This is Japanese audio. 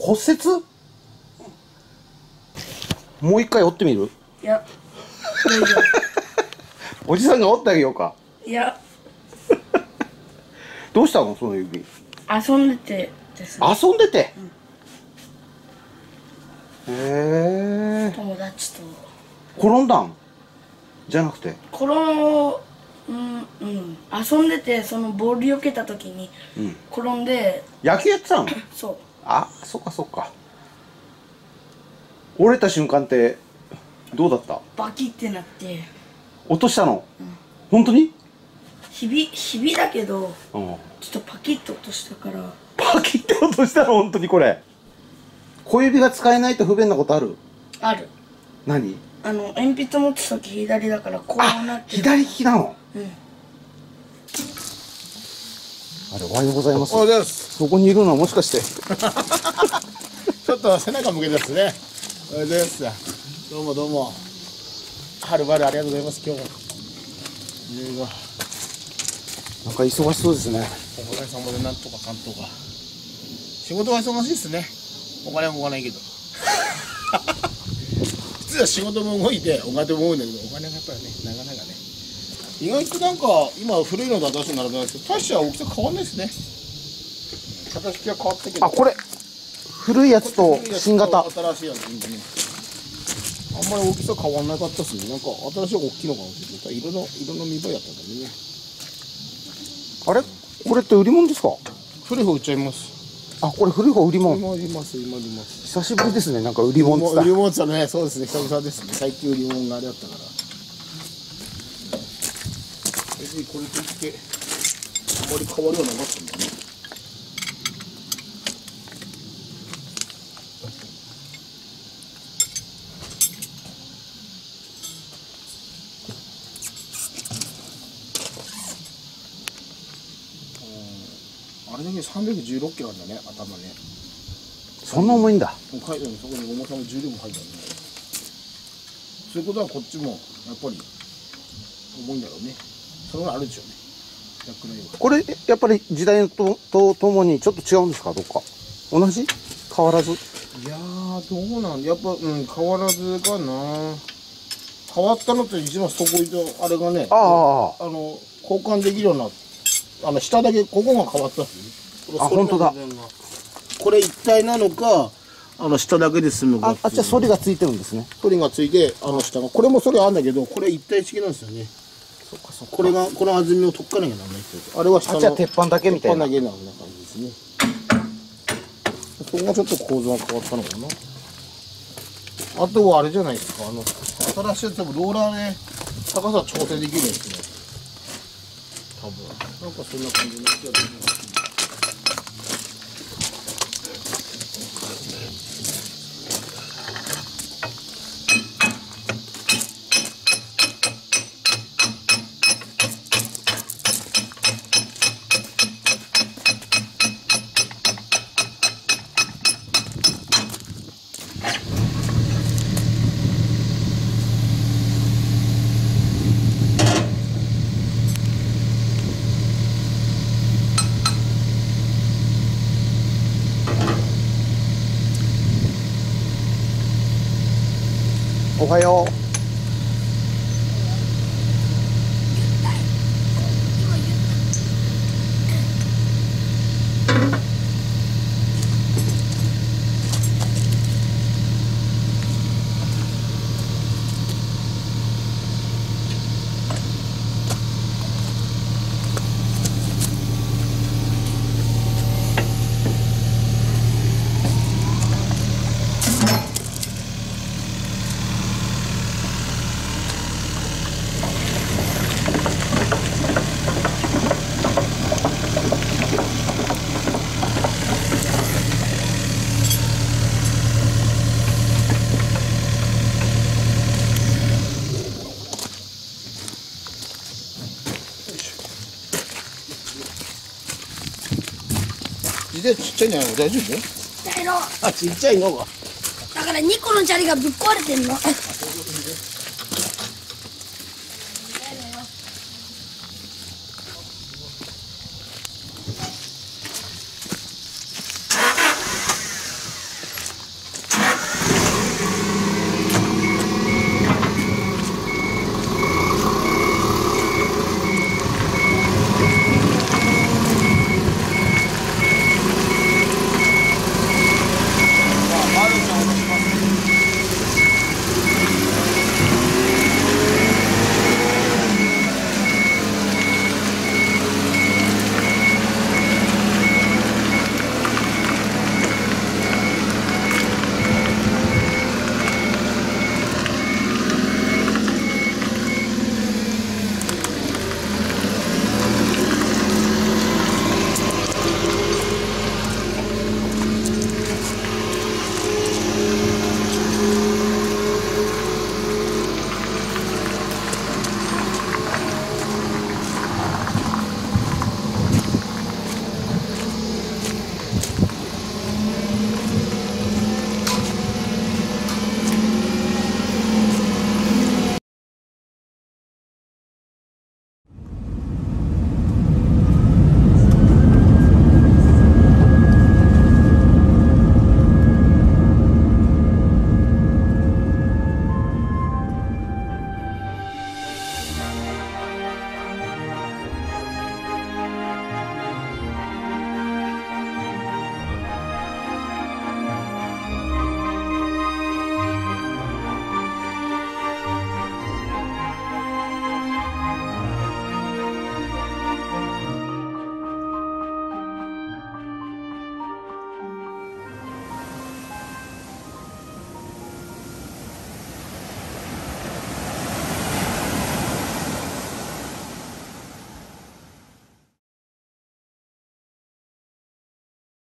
骨折？もう一回折ってみる？ いや、大丈おじさんが折ってあげようか。 夫。いや、 どうしたのその指？ 遊んでてですね。 遊んでて。へえ。 友達と。 転んだんじゃなくて。 遊んでて、そのボール避けた時に転んで、 野球やってたの？ そう。 あ、そっかそっか。折れた瞬間ってどうだった？ バキってなって、 落としたの？本当に？ ひびだけど、 うん。 ちょっとパキッと落としたから。 パキって落としたの？本当にこれ。小指が使えないと不便なことある？ ある。 何？ 鉛筆持つ時左だからこうなってる。 左利きなの？ うん。 あれ、おはようございます。 おはようございます。 そこにいるのはもしかして。 ちょっと背中向けてですね。おはようございます。どうもどうも。はるばるありがとうございます。今日も。 なんか忙しそうですね。 おかげさまでなんとかかんとか。仕事は忙しいですね。お金は動かないけど。普通は仕事も動いてお金も動くんだけど、お金がやっぱりね、なかなかね。意外となんか今古いのと新しいの並べないですけど、大して大きさ変わんないですね。形は変わったけど。 あ、これ古いやつと新型。 新しいやつみたいな。あんまり大きさ変わんなかったっすね。なんか新しい方が大きいのかもしれない。色の見栄えやったんだね。 あれ、これって売り物ですか？ 古い方売っちゃいます。 あ、これ古い方売り物。 今います。 久しぶりですね。なんか売り物って売り物って言ったらね、そうですね。久々ですね。最近売り物があれだったから。別にこれといってあまり変わりはなかったんだね。あれだけ316キロあるんだね、頭ね。 そんな重いんだ。 書いてある、そこに重さの重量も書いてあるね。そういうことはこっちもやっぱり重いんだろうね。それはあるでしょうね。 これやっぱり時代とともにちょっと違うんですか？どっか同じ？変わらず？ いやー、どうなんやっぱ、変わらずかな。変わったのって一番そこいとあれがね、交換できるような、下だけここが変わったっすね。 あ、本当だ。 これ一体なのか、下だけで済むか。 あっちはソリがついてるんですね。 ソリがついて、下がこれもソリあるんだけど、これ一体式なんですよね。 そっかそっか。 これがこの弾みを取っかなきゃならないってやつ。あれは下の。 あっちは鉄板だけみたいな。 鉄板だけな感じですね。そこがちょっと構造が変わったのかな。あとはあれじゃないですか。新しいやつもローラーで高さ調整できるんですね。多分。なんかそんな感じの気がする。 おはよう。 自転車ちっちゃいんじゃないの？大丈夫？ ちっちゃいの。 あ、ちっちゃいのが。 だから2個の砂利がぶっ壊れてんの。